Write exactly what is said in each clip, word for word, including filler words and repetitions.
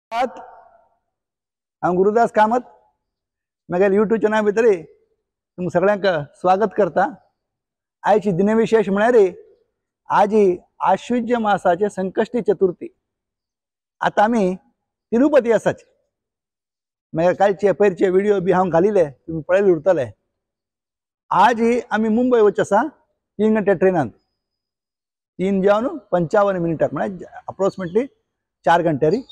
हांव गुरुदास कामत म्हागे YouTube channel भितर तुमकां सगळ्यांक स्वागत करता। आयची दिनविशेष म्हळ्यार आज आश्विज मासाचे संकष्टी चतुर्थी। आता आमी तिरुपती आसाचे मागीर कालचे पयरचे व्हिडिओ बी हांव घालिले तुमी पळयले उरतले। आज आमी मुंबय वच आसा तीन घंटे ट्रेनान तीन जावन पंचावन मिनिटाक म्हळ्यार अप्रोक्सिमेटली चार घंटेरी।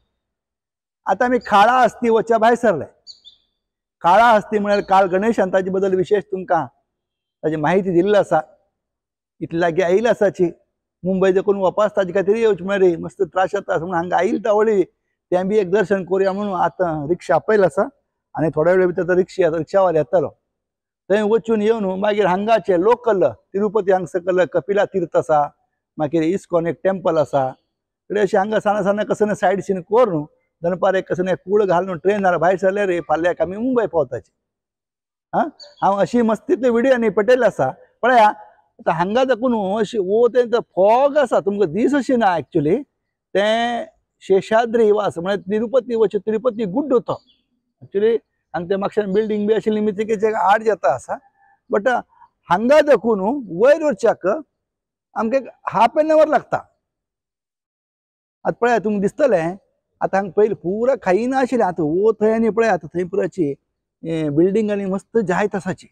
आता आमी काळा हस्ती वचच्या भायर सरले। काळा हस्ती म्हळ्यार काल गणेश आणि ताजे बद्दल विशेष तुमकां ताजी माहिती दिल्ली आसा। इतले लागीं आयिल्ली आसाची मुंबय देखून वापस ताजे खातीर येवचे म्हळ्यार मस्त त्रास जाता म्हणून हांगा आयिल्ली तावळी तें बी एक दर्शन करुया म्हणून आतां रिक्षा आपयला आसा आनी थोड्या वेळ भितर रिक्षा रिक्षावालो येतलो। थंय वचून येवन मागीर हांगाचे लोकल तिरुपती हांगा सकयल कपिला तीर्थ आसा, मागीर इस्कॉन एक टेम्पल आसा। थोडे अशें हांगा साना साना कसं सायड सीन करून दनपार एक कसं कूळ घालून ट्रेनार भायर सरले रे फाल्याक आमी मुंबय पावताचे। हां हांव अशी मस्तीतले व्हिडिओ न्ही पटयल्ले आसा पळया। आतां हांगा देखून अशी वो तें फॉग आसा तुमकां दीस अशी ना एक्चुली तें शेषाद्री वास म्हळ्यार तिरुपती वच तिरुपती गुड्ड तो एक्चुली हांगा ते म्हापशान बिल्डींग बी आशिल्ली मितीकेचे आड जाता आसा बट हांगा देखून वयर वचच्याक आमकां एक हाफ एन अवर लागता। आतां पळया तुमकां दिसतलें आता हांगा पयलीं पुरा खाई ना आशिल्लें आतां वो थंय आनी पळय आतां थंय पुराची बिल्डींग आनी मस्त जायत आसाची।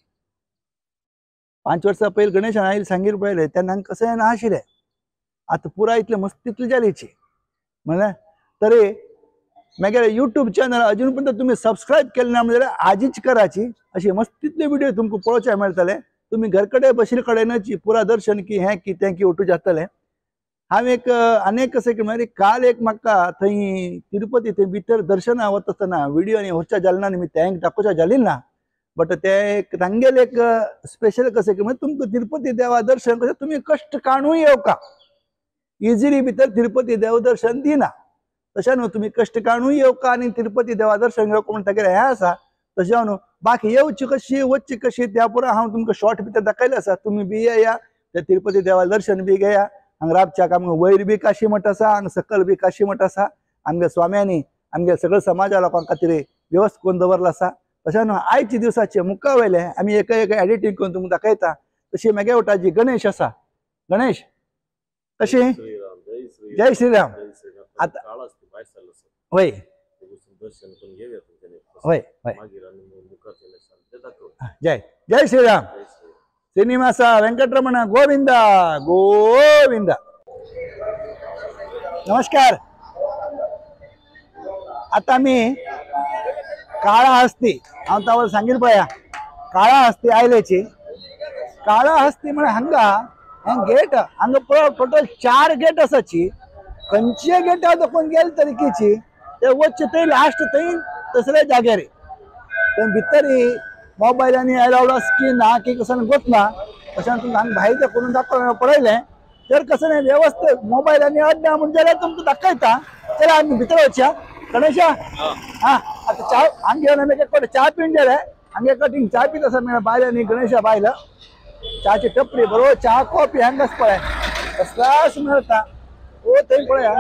पांच वर्सां पयलीं गणेशान आयिल्ले सांगीर पळयलें तेन्ना हांगा कशें ना आशिल्लें आतां पुराय इतलें मस्तीतलें जालीची म्हळ्यार तरी मागीर यूट्यूब चॅनल अजून पर्यंत तुमी सबस्क्रायब केलें ना म्हणजे आजीच कराची। अशी मस्तीतले व्हिडिओ तुमकां पळोवचे मेळटले। तुमी घर कडेन बशिल्ले कडेनच पुरा दर्शन की हें की तें की उठू जातलें। हांव एक अनेक कशें की म्हळ्यार काल एक म्हाका थंय तिरुपती थंय भितर दर्शना वता आसतना व्हिडिओ आनी वचच्या जालें ना न्ही तें दाखोवच्या जालें ना बट तें एक तांगेलें एक स्पेशल कशें की म्हळ्यार तुमकां तिरुपती देवा दर्शन कशें तुमी कश्ट काडून येवका इजिली भितर तिरुपती देव दर्शन दिना तशें न्हू तुमी कश्ट काडून येवका आनी तिरुपती देवा दर्शन घेवका म्हण तागेलें हें आसा। तशें न्हू बाकी येवची कशी वचची कशी त्या पुरा हांव तुमकां शॉर्ट भितर दाखयलें आसा। तुमी बी येया त्या तिरुपती देवा दर्शन बी घेया। हांगा रातच्याक आमकां वयर बी काशी मठ आसा हांगा सकयल बी काशी मठ आसा। आमगे स्वाम्यांनी आमगे सगळ्या समाजा लोकां खातीर वेवस्थ करून दवरला आसा। तशें न्हू आयच्या दिवसाचे मुक्का वयले आमी एक एक एडिटींग करून तुमकां दाखयता। तशी मागे वटाची गणेश आसा गणेश कशी जय श्रीराम आतां होय होय होय जय जय श्रीराम श्रीनिवास वेंकटरमण गोविंद गोविंद। नमस्कार। आता आमी काळा हस्ती हांव तावळ सांगील पळया काळा हस्ती आयलेची। काळा हस्ती म्हळ्यार हांगा हें गेट हांगा पळय टोटल चार गेट आसाची। खंयचे गेटा देखून गेले तरीकेची ते वचचे थंय लास्ट थंय तसले जाग्यार थंय भितर मोबायलांनी अलाउड स्क्रीन ना की कसं गोतना तशें तुमकां हांगा भायर देखून दाखोवन पळयलें तर कसं नाही व्यवस्थित मोबायलांनी अडना म्हणजे जाल्यार तुमकां दाखयता। चला आमी भितर वचया गणेशा हां आतां चा हांगा घेवन आमी एक चा पिवन गेले हांगा कटींग चा पीत आसा म्हळ्यार बायलांनी गणेशा बायल चाची टपरी बरोबर चा कॉफी हांगाच पळय कसलाच मेळटा ओ थंय पळया।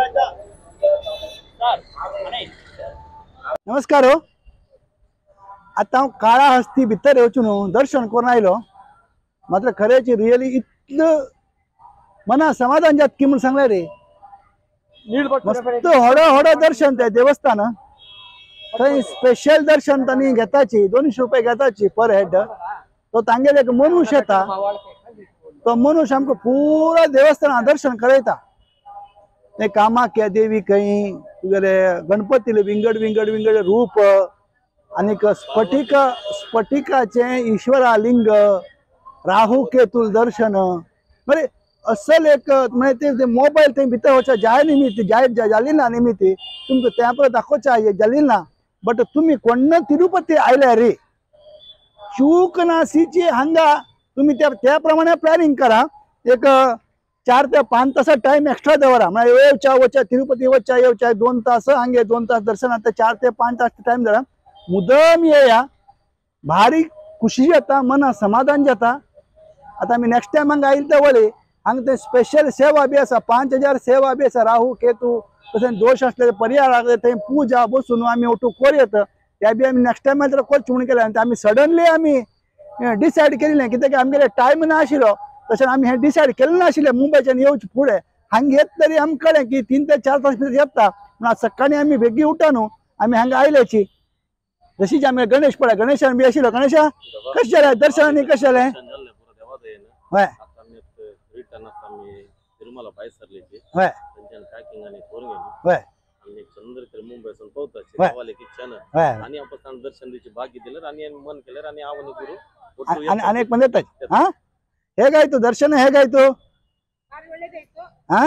नमस्कार। हो आता हांव काळा हस्ती भितर वचून दर्शन करून आयलो मात्र खरेंच रियली इतलें मना समाधान जाता की म्हूण सांगलें रे मस्त व्हडो व्हडो दर्शन तें देवस्थान थंय स्पेशल दर्शन तांणी घेताची दोनशे रुपया घेताची पर हेड। तो तांगेले एक मनुष्य येता तो मनुष्य आमकां पुरा देवस्थानां दर्शन करयता। ते कामाख्या देवी खंय तुगेले गणपतीले विंगड विंगड विंगड रूप आनीक स्फटिक स्फटिकाचे ईश्वरा लिंग राहू केतुल दर्शन म्हणजे असल एक म्हणजे ते मोबायल थंय भितर वचच्या जाय निमित्त जाय जाली ना निमित्त तुमकां त्या परत दाखोवच्या जाली ना बट तुमी कोण्ण तिरुपती आयल्या रे चूक नासीची हांगा तुमी त्या त्या प्रमाणे प्लॅनिंग करा। एक चार ते पाच तास टाइम एक्स्ट्रा दवरा म्हळ्यार येवच्या वचच्या तिरुपती वचच्या येवच्या दोन तास हांगे दोन तास दर्शनात चार ते पाच तास टाइम दवरा मुद्दम येया भारी खुशी जाता मना समाधान जाता। आता आमी नेक्स्ट टाइम हांगा आयिल्ले ते वळे हांगा ते स्पेशल सेवा बी आसा पांच हजार सेवा बी आसा राहू केतू तशें दोश असले पर्याय लागले थंय पूजा बसून आमी ओटू कोर येता त्या बी आमी नेक्स्ट टायम जर कोच म्हूण केलें आमी सडनली आमी डिसायड केल्लें कित्याक आमगेले टायम नाशिल्लो तशें आमी हें डिसायड केलें नाशिल्लें मुंबयच्यान येवचे फुडें हांगा येत तरी आमकां कळ्ळें की तीन ते चार तास भितर येता पूण आज सकाळीं आमी बेगी उठा न्हू आमी हांगा आयल्याची जशीच आमी गणेश पळय गणेशान बी आशिल्लो गणेशा कशें जालें दर्शनांनी कशें जालें हय रिटर्न आमी तिरुमला भायर सरलेची हय तेंच्यान पॅकिंग आनी करून गेली हय आनी चंद्र तर मुंबयसून पावताचे देवाले किचन हय आनी आपण दर्शन दिवची भाग्य दिलें आनी मन केलें आनी हांव आनी गुरू आनी आनी एक म्हणत हा हे काय तू दर्शन हे काय तू हा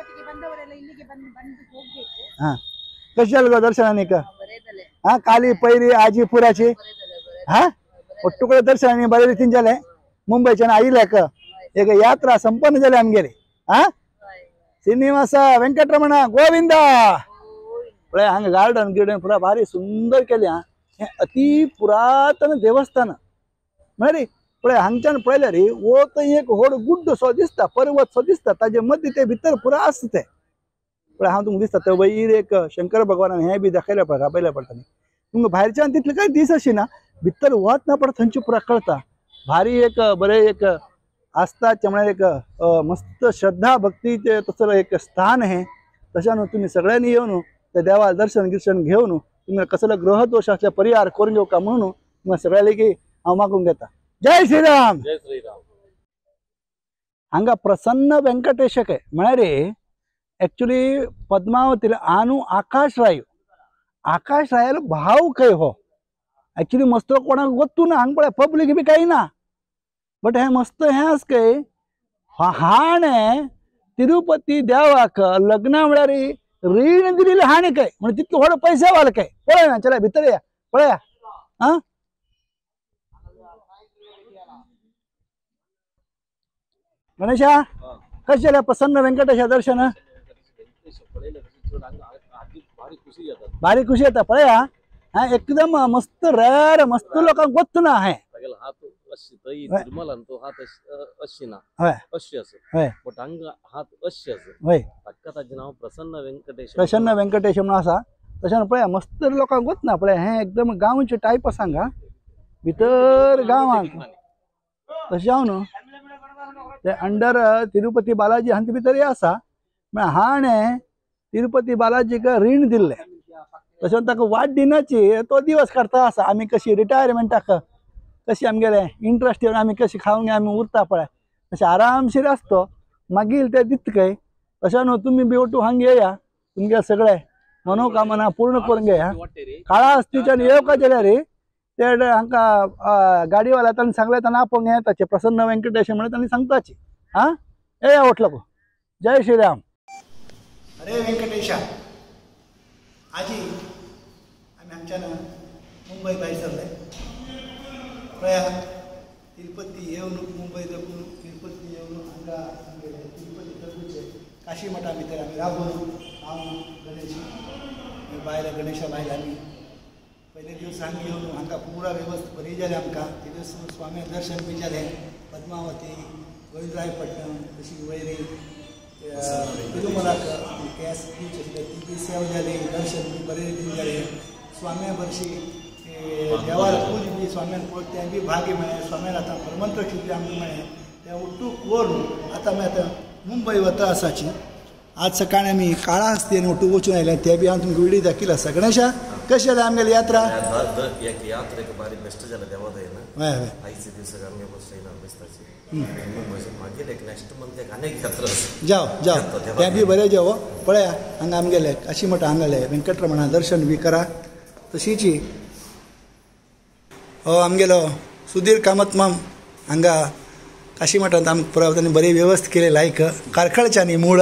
हा कशें जालें गो दर्शनांनी हा काली पैरी आजी पुराची हा तुकडे दर्शनांनी बरे रितीन जालें मुंबयच्यान आयिल्ल्याक एक यात्रा संपन्न जाली आमगेली हा श्रीनिवास वेंकटरमण गोविंदा पळय हांगा गार्डन गिर्डन पुरा भारी सुंदर केलें हा हें अति पुरातन देवस्थान म्हळ्यार पळय हांगच्यान पळयल्यार वो थंय एक व्हड गुड्ड सो दिसता पर्वत सो दिसता ताजे मदीं ते भितर पुरा आसता ते पळय हांव तुमकां दिसता थंय वयर एक शंकर भगवानान हें बी दाखयल्या पळय राबयल्या पडटा न्ही तुमकां भायरच्यान तितलें कांय दीस अशिना भितर वतना पडटा थंयचे पुरा कळटा भारी एक बरें एक आस्थाचें म्हळ्यार एक मस्त श्रद्धा भक्तीचें तसं एक स्थान हें तशें न्हू तुमी सगळ्यांनी येवन त्या देवा दर्शन गिर्शन घेवन तुमी कसलो ग्रह दोशाचे परिहार करून घेवका म्हणून तुमकां सगळ्या लेगी हांव मागूंक येता जय श्रीराम जय श्रीराम हांगा प्रसन्न वेंकटेशके म्हळ्यार एक्चुली पद्मावती आनू आकाश राय आकाश रायल भाव खंय हो एक्चुली मस्त कोणाक गोत्तू ना हांगा पळय पब्लीक बी कांय ना बट हे मस्त हें आस खंय हाणें तिरुपती देवाक लग्ना म्हळ्यार रीण दिलेलें हाणें खंय म्हणजे तितलो व्हड पयशे वाल खंय पळय ना चला भितर या पळया आं गणेशा कशें जालें प्रसन्न वेंकटेशा दर्शन भारी खुशी येता पळया हा एकदम मस्त रेर मस्त लोकांक गोत्त ना हे हात अशी थंय तिरुमलान तो हात अशी ना हय अशी आसा हय बट हांगा हात अशी आसा हय ताका ताचें नांव प्रसन्न वेंकटेश प्रसन्न वेंकटेश म्हणून आसा तशें पळया मस्त लोकांक गोत ना पळय हें एकदम गांवचे टायप आसा हांगा भितर गांवांत तशें हांव न्हू ते अंडर तिरुपती बालाजी हांचे भितर आसा म्हळ्यार हाणें तिरुपती बालाजीक रीण दिल्लें तशें ताका वाट दिनाची तो दिवस करता आसा आमी कशी रिटायरमेंटाक कशी आमगेले इंट्रस्ट येवन आमी कशी खावंक आमी उरता पळय तशें आरामशीर आसता मागीर ते दितकय तशें न्हू तुमी बी ओटू हांगा येया तुमगे सगळे मनोकामना पूर्ण करून घेया काळहस्तीच्यान येवका जाल्यार ते हांकां गाडीवाल्या तांणी सांगलें तांणी आपोवंक हें ताचें प्रसन्न वेंकटेश म्हणून तांणी सांगताची आं येया ओटलो जय श्रीराम अरे वेंकटेशा आजी आमी हांगच्यान मुंबय भायर सरले पळया तिरुपती येवन मुंबय देखून तिरुपती येवन हांगा आमगेले तिरुपती थंयचे काशी मठा भितर आमी रावून हांव गणेश बायला गणेशा बायल आमी पयले दिवस हांगा येवन हांगा पुरा वेवस्था बरी जाली आमकां ते दिवस स्वामी दर्शन बी जालें पद्मावती गोविंदरायपट्टणम तशी वयरी तिरुमलाक गॅस बीच आसले ती बी सेव जाली दर्शन बी बरें रितीन जालें स्वाम्या बरशी देवार पूज बी स्वाम्यान पळोवन तें बी भाग्य मेळ्ळें स्वाम्यान आतां परमंत्रक्षी बी आमकां मेळ्ळें तें उट्टूक व्हरून आतां आमी आतां मुंबय वता आसाची आज सकाळीं आमी काळहस्तीन उट्टूक वचून आयले ते बी हांव तुमकां विडियो दाखयला आसा गणेशा कशी जाली आमगेली यात्रा यात्रेक बारी बेस्ट जालें देवादयेन हय हय आयचे दिसाक आमगे बस ट्रेनार बेस्ताची मागीर एक नेक्स्ट मंथ आनीक यात्रा जाव जाव तें बी बरें जावो पळया हांगा आमगेले काशी मठ हांगाले वेंकटरमणा दर्शन बी करा तशीच हो आमगेलो सुधीर कामत माम हांगा काशी मठांत आमकां पुराय तांणी बरी वेवस्था केली लायक कारखळच्यानी मूळ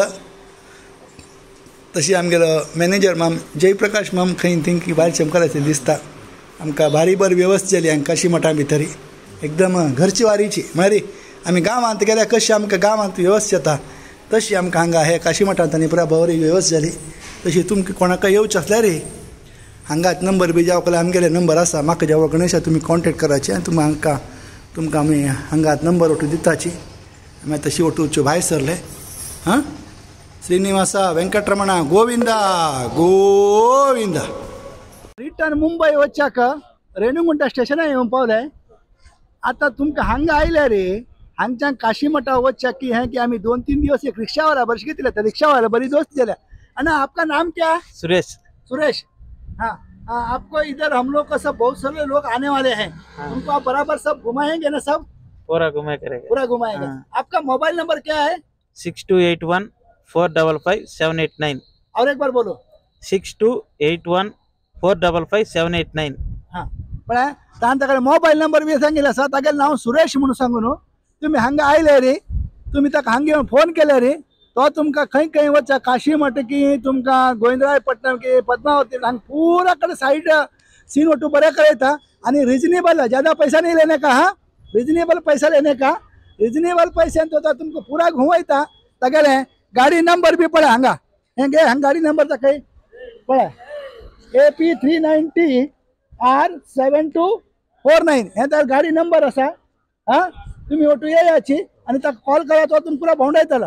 तशी आमगेलो मॅनेजर माम जयप्रकाश माम खंय थिंक भायर चमकला दिसता आमकां बारी बरी वेवस्था जाली हांगा काशी मठा भितर एकदम घरची वारीची म्हळ्यार आमी गांवांत गेल्यार कशी आमकां गांवांत वेवस्था जाता तशी आमकां हांगा हे काशी मठांत आनी पुराय बरी वेवस्था जाली तशी तुमकां कोणाक येवचें आसल्यार हांगाच नंबर बी जावं जाल्यार आमगेले नंबर आसा म्हाका जेवो गणेशा तुमी कॉन्टेक्ट कराचे आनी तुमी हांकां तुमकां आमी हांगाच नंबर ओटू दिताची आमी तशी ओटूच्यो भायर सरले हां ಶ್ರೀನಿವಾಸ ವೆಂಕಟರಮಣ ಗೋವಿಂದ ಗೋविंद रिटर्न मुंबई वच्चाक रेणुगुंटा स्टेशन येवन पावले. आता तुमकां हांगा आयल्या रे हांगच्यान काशी मठा वच्चाक की है कि आमी दोन तीन दिवस एक रिक्षावाला बरशी घेतले त्या रिक्षावाला बरी दोस्त दिल्या. अना आपका नाम क्या है? सुरेश. सुरेश. हाँ हाँ, आपको इधर हम लोग का सब बहुत सारे लोग आने वाले हैं. हाँ. उनको आप बराबर सब घुमाएंगे ना? सब पूरा घुमा करेंगे. पूरा घुमाएंगे. हाँ. आपका मोबाइल नंबर क्या है? Six two eight one four double five seven eight nine. और एक बार बोलो. Six two eight one four double five seven eight nine. हाँ पण तांतकडे मोबाईल नंबर बी सांगितला असा. तागेलें नांव सुरेश म्हणून सांगू न्हू. तुम्ही हांगा आयले रे तुम्ही ताका हांगा येवन फोन केले रे तो तुमकां खंय खंय वचचा काशी मठ की तुमकां गोविंदरायपट्टणम की पद्मावती हांगा पूरा कडेन साइड सीन वटू बरें कळयता आनी रिजनेबल है. ज्यादा पैसा नहीं लेने का. हाँ रिजनेबल पैसा लेने का. रिजनेबल पैसे तो तुमको पूरा घुमयता. तागेलें गाड़ी नंबर भी पळय हांगा हें गे हांगा गाड़ी नंबर ताका पळय A P three ninety R seven two four nine हे तर गाडी नंबर असा. हाँ तुम्ही ओटू येयाची आणि ताका कॉल करा तो तुम पूरा भोंडायतलो.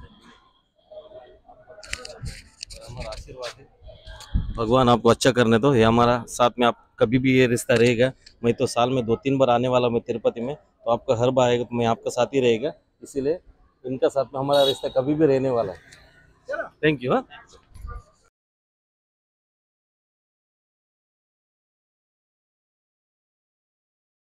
भगवान आपको अच्छा करने दो. ये हमारा साथ में आप कभी भी ये रिश्ता रहेगा. मैं तो साल में दो तीन बार आने वाला हूँ तिरुपति में, तो आपका हर बार आएगा तो मैं आपका साथ ही रहेगा. इसीलिए इनका साथ में हमारा रिश्ता कभी भी रहने वाला है. Thank you. हाँ.